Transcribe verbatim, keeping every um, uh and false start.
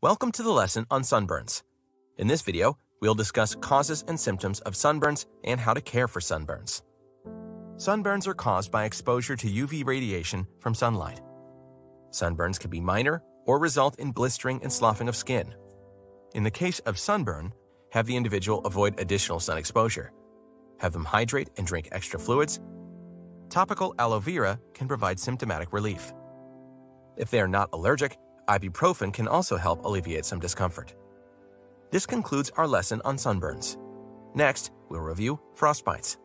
Welcome to the lesson on sunburns. In this video, we'll discuss causes and symptoms of sunburns and how to care for sunburns. Sunburns are caused by exposure to U V radiation from sunlight. Sunburns can be minor or result in blistering and sloughing of skin. In the case of sunburn, have the individual avoid additional sun exposure. Have them hydrate and drink extra fluids. Topical aloe vera can provide symptomatic relief. If they are not allergic, ibuprofen can also help alleviate some discomfort. This concludes our lesson on sunburns. Next, we'll review frostbites.